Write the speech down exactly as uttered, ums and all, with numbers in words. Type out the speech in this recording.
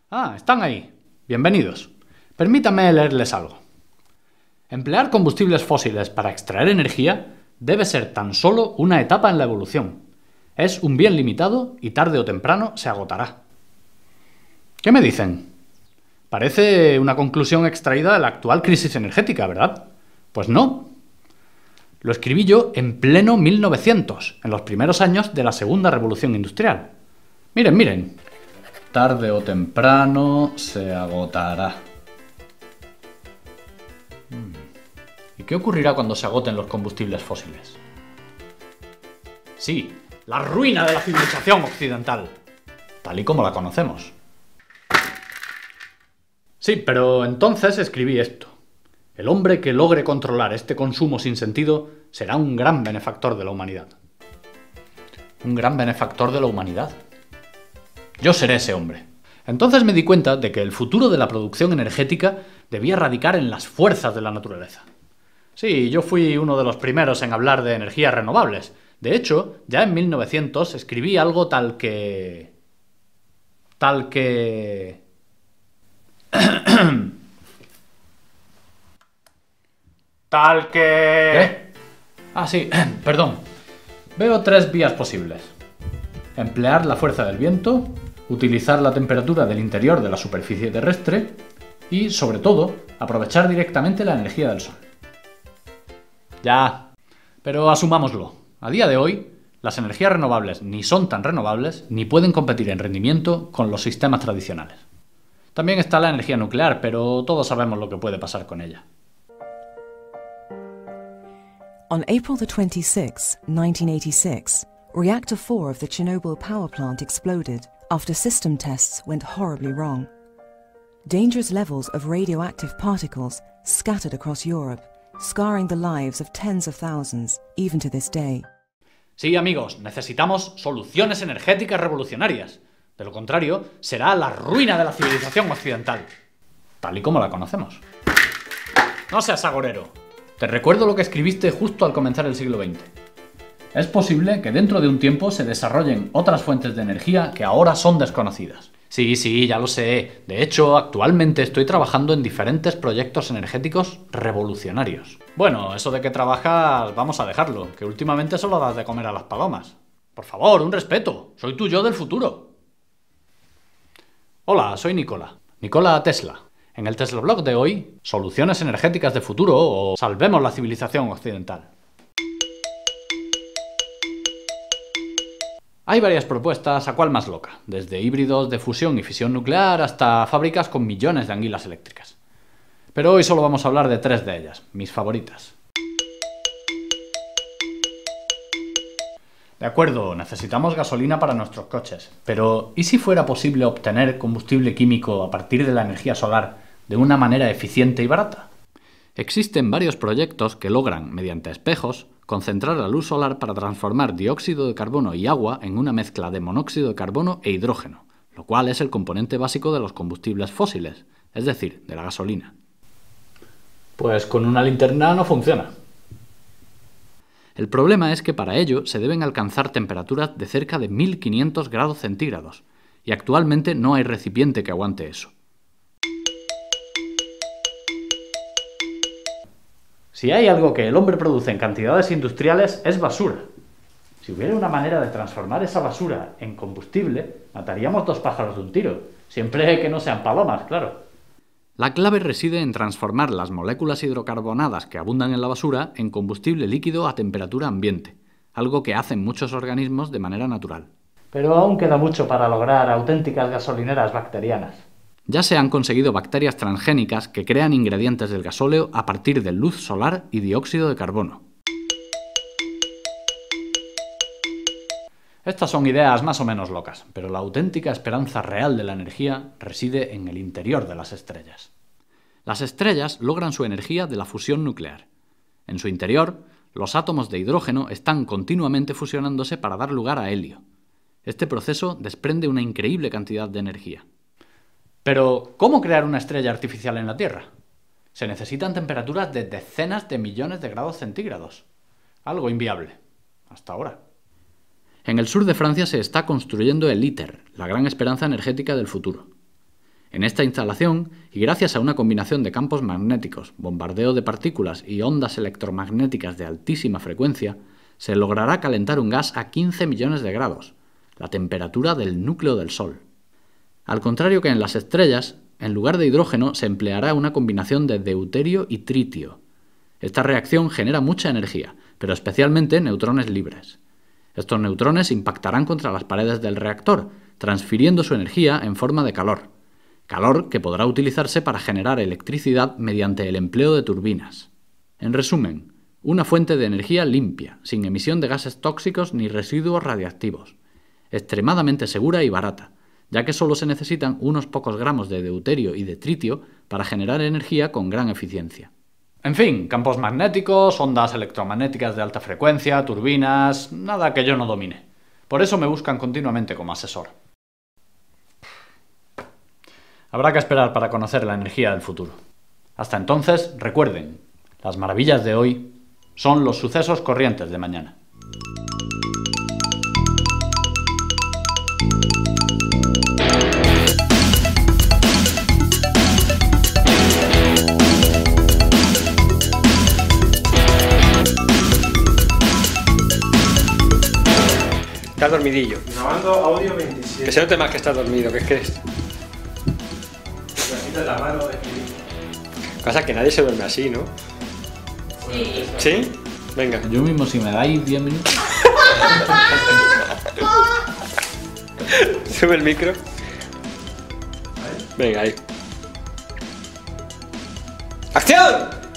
Ah, están ahí. Bienvenidos. Permítanme leerles algo. Emplear combustibles fósiles para extraer energía debe ser tan solo una etapa en la evolución. Es un bien limitado y tarde o temprano se agotará. ¿Qué me dicen? Parece una conclusión extraída de la actual crisis energética, ¿verdad? Pues no. Lo escribí yo en pleno mil novecientos, en los primeros años de la segunda revolución industrial. Miren, miren. Tarde o temprano se agotará. ¿Y qué ocurrirá cuando se agoten los combustibles fósiles? Sí, la ruina de la civilización occidental, tal y como la conocemos. Sí, pero entonces escribí esto. El hombre que logre controlar este consumo sin sentido será un gran benefactor de la humanidad. Un gran benefactor de la humanidad. Yo seré ese hombre. Entonces me di cuenta de que el futuro de la producción energética debía radicar en las fuerzas de la naturaleza. Sí, yo fui uno de los primeros en hablar de energías renovables. De hecho, ya en mil novecientos escribí algo tal que... Tal que... Tal que... ¿Qué? Ah, sí, perdón. Veo tres vías posibles. Emplear la fuerza del viento, utilizar la temperatura del interior de la superficie terrestre y, sobre todo, aprovechar directamente la energía del sol. Ya, pero asumámoslo. A día de hoy, las energías renovables ni son tan renovables ni pueden competir en rendimiento con los sistemas tradicionales. También está la energía nuclear, pero todos sabemos lo que puede pasar con ella. On April the twenty-sixth, nineteen eighty-six, Reactor four of the Chernobyl power plant exploded after system tests went horribly wrong. Dangerous levels of radioactive particles scattered across Europe, scarring the lives of tens of thousands, even to this day. Sí, amigos, necesitamos soluciones energéticas revolucionarias. De lo contrario, será la ruina de la civilización occidental, tal y como la conocemos. No seas agorero. Te recuerdo lo que escribiste justo al comenzar el siglo veinte. Es posible que dentro de un tiempo se desarrollen otras fuentes de energía que ahora son desconocidas. Sí, sí, ya lo sé. De hecho, actualmente estoy trabajando en diferentes proyectos energéticos revolucionarios. Bueno, eso de que trabajas, vamos a dejarlo, que últimamente solo das de comer a las palomas. Por favor, un respeto. Soy tu yo del futuro. Hola, soy Nikola. Nikola Tesla. En el Tesla Blog de hoy, soluciones energéticas de futuro o salvemos la civilización occidental. Hay varias propuestas, a cuál más loca, desde híbridos de fusión y fisión nuclear hasta fábricas con millones de anguilas eléctricas. Pero hoy solo vamos a hablar de tres de ellas, mis favoritas. De acuerdo, necesitamos gasolina para nuestros coches, pero ¿y si fuera posible obtener combustible químico a partir de la energía solar de una manera eficiente y barata? Existen varios proyectos que logran, mediante espejos, concentrar la luz solar para transformar dióxido de carbono y agua en una mezcla de monóxido de carbono e hidrógeno, lo cual es el componente básico de los combustibles fósiles, es decir, de la gasolina. Pues con una linterna no funciona. El problema es que para ello se deben alcanzar temperaturas de cerca de mil quinientos grados centígrados, y actualmente no hay recipiente que aguante eso. Si hay algo que el hombre produce en cantidades industriales, es basura. Si hubiera una manera de transformar esa basura en combustible, mataríamos dos pájaros de un tiro, siempre que no sean palomas, claro. La clave reside en transformar las moléculas hidrocarbonadas que abundan en la basura en combustible líquido a temperatura ambiente, algo que hacen muchos organismos de manera natural. Pero aún queda mucho para lograr auténticas gasolineras bacterianas. Ya se han conseguido bacterias transgénicas que crean ingredientes del gasóleo a partir de luz solar y dióxido de carbono. Estas son ideas más o menos locas, pero la auténtica esperanza real de la energía reside en el interior de las estrellas. Las estrellas logran su energía de la fusión nuclear. En su interior, los átomos de hidrógeno están continuamente fusionándose para dar lugar a helio. Este proceso desprende una increíble cantidad de energía. Pero, ¿cómo crear una estrella artificial en la Tierra? Se necesitan temperaturas de decenas de millones de grados centígrados. Algo inviable, hasta ahora. En el sur de Francia se está construyendo el ITER, la gran esperanza energética del futuro. En esta instalación, y gracias a una combinación de campos magnéticos, bombardeo de partículas y ondas electromagnéticas de altísima frecuencia, se logrará calentar un gas a quince millones de grados, la temperatura del núcleo del Sol. Al contrario que en las estrellas, en lugar de hidrógeno se empleará una combinación de deuterio y tritio. Esta reacción genera mucha energía, pero especialmente neutrones libres. Estos neutrones impactarán contra las paredes del reactor, transfiriendo su energía en forma de calor. Calor que podrá utilizarse para generar electricidad mediante el empleo de turbinas. En resumen, una fuente de energía limpia, sin emisión de gases tóxicos ni residuos radiactivos. Extremadamente segura y barata, ya que solo se necesitan unos pocos gramos de deuterio y de tritio para generar energía con gran eficiencia. En fin, campos magnéticos, ondas electromagnéticas de alta frecuencia, turbinas, nada que yo no domine. Por eso me buscan continuamente como asesor. Habrá que esperar para conocer la energía del futuro. Hasta entonces, recuerden, las maravillas de hoy son los sucesos corrientes de mañana. Estás dormidillo. Grabando audio veintisiete. Que se note más que estás dormido, que es que es... La mano de escribir. Pasa que nadie se duerme así, ¿no? Sí. ¿Sí? Venga. Yo mismo, si me dais diez minutos... Sube el micro. Venga, ahí. ¡Acción!